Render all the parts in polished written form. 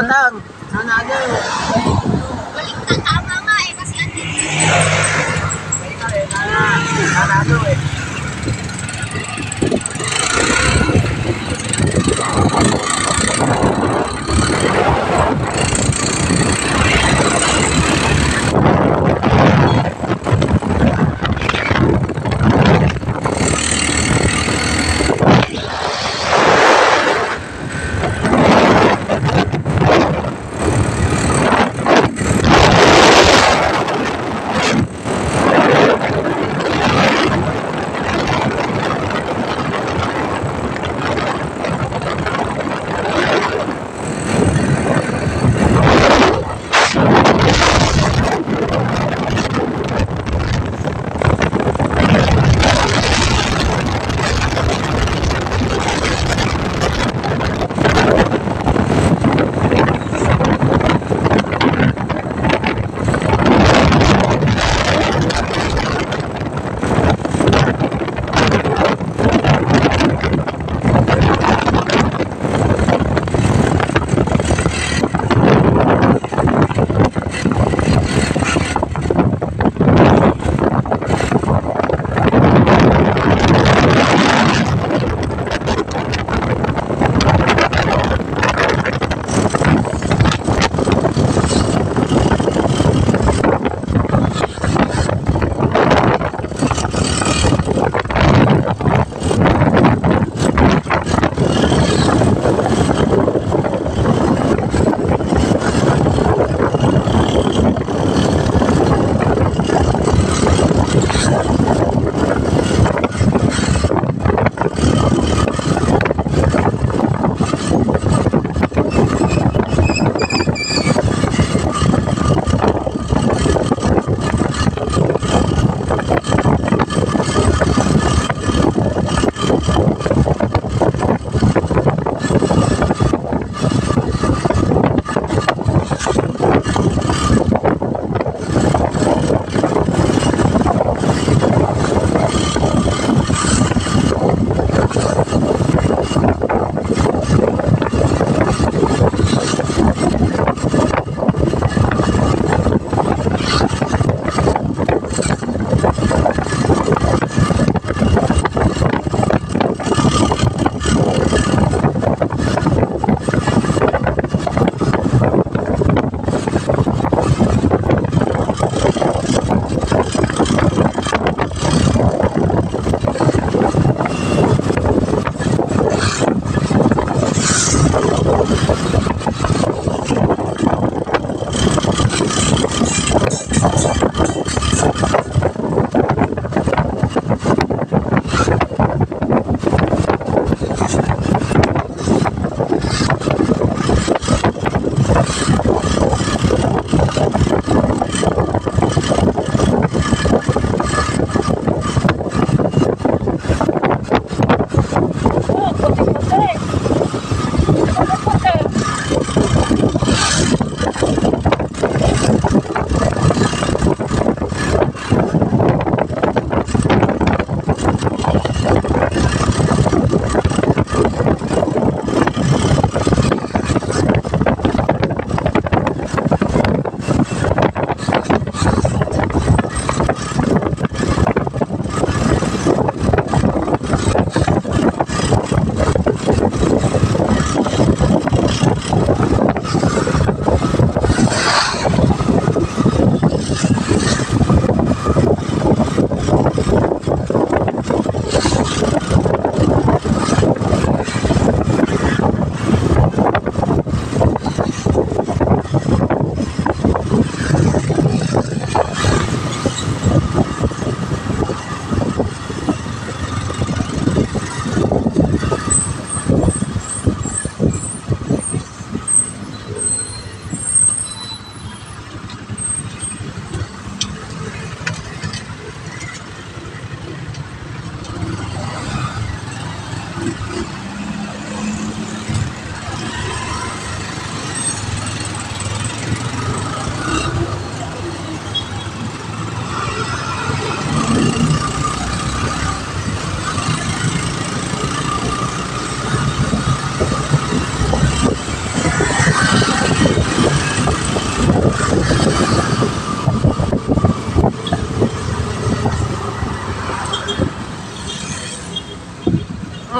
man lang. Nanalo. Tama nga eh, kasi Nanalo eh.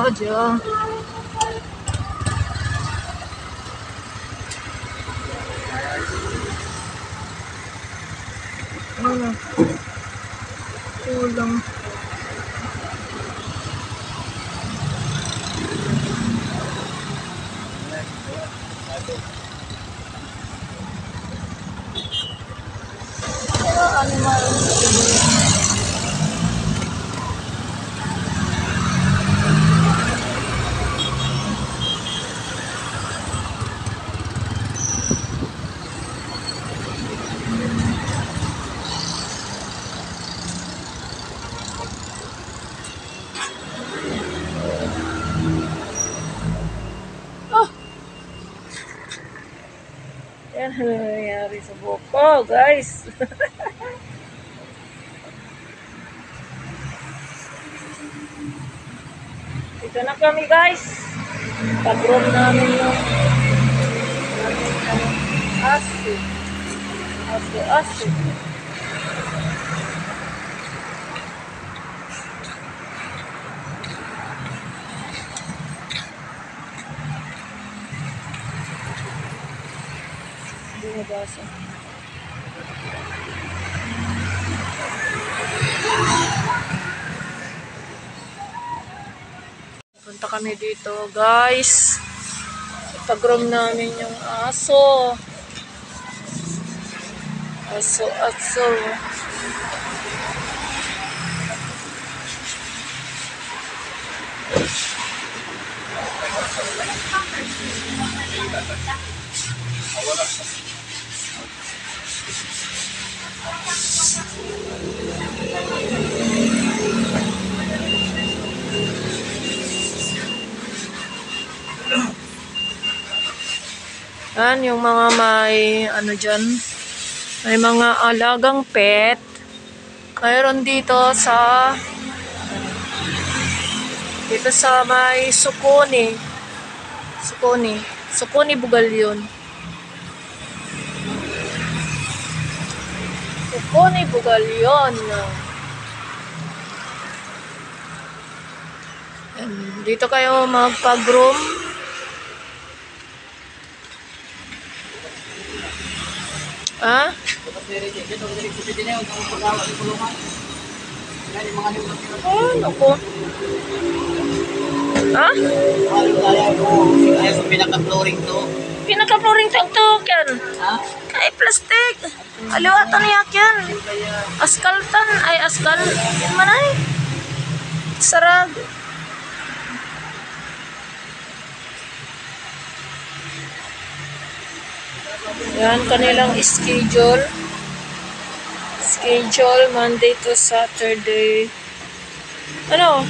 Jojo. Kulang. Pero animal. Oh! Yan ang nangyayari sa buhok ko, guys. Dito na kami, guys. Pag-room namin yung aso. Aso. Hindi nabasa. Punta kami dito, guys. Pag-room namin yung aso. Aso. Yan, yung mga may, ano dyan, may mga alagang pet. Mayroon dito sa may Sukuni. Sukuni Bugal yun. Sukuni Bugal yun. Yan, dito kayo magpag-room. Ha? Ano ko? Ha? Pinaka-flooring to. Pinaka-flooring to yan. Ha? Ay, plastic. Aliwatan niya yan. Askaltan. Ay, askal. Yan man ay. Sarag. Yan, kanilang schedule. Monday to Saturday. Ano?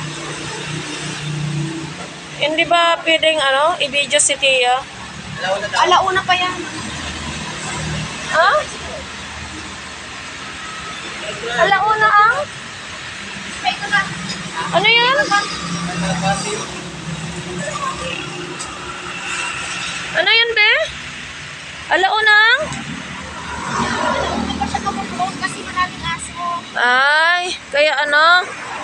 Hindi ba pwedeng i-video si Tia? Alauna pa yan. Ha? Alauna ang? Ano yan? Ano yan, be? Alauna ang? Hindi pa siya kamupulong kasi maraming aso. Ay, kaya ano?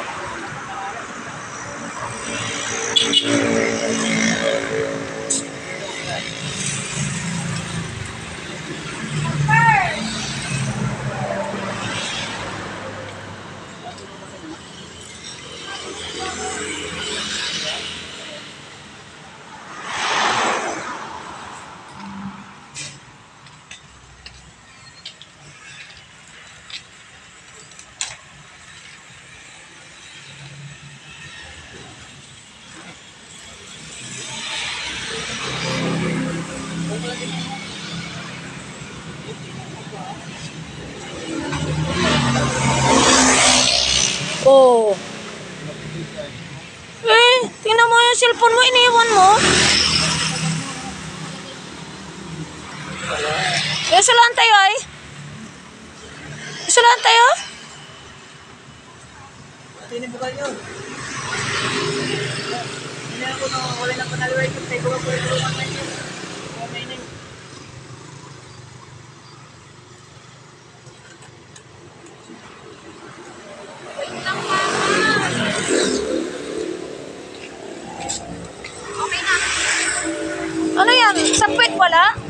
Oh. Tingnan mo yung cellphone mo, iniwan mo. Isulaan tayo ay. Isulaan tayo. Tinibukal yun. Hindi ako wala na panaliway kung tayo ko po yung tulungan na yun. Okay na. Ano yan? Sa puwet wala?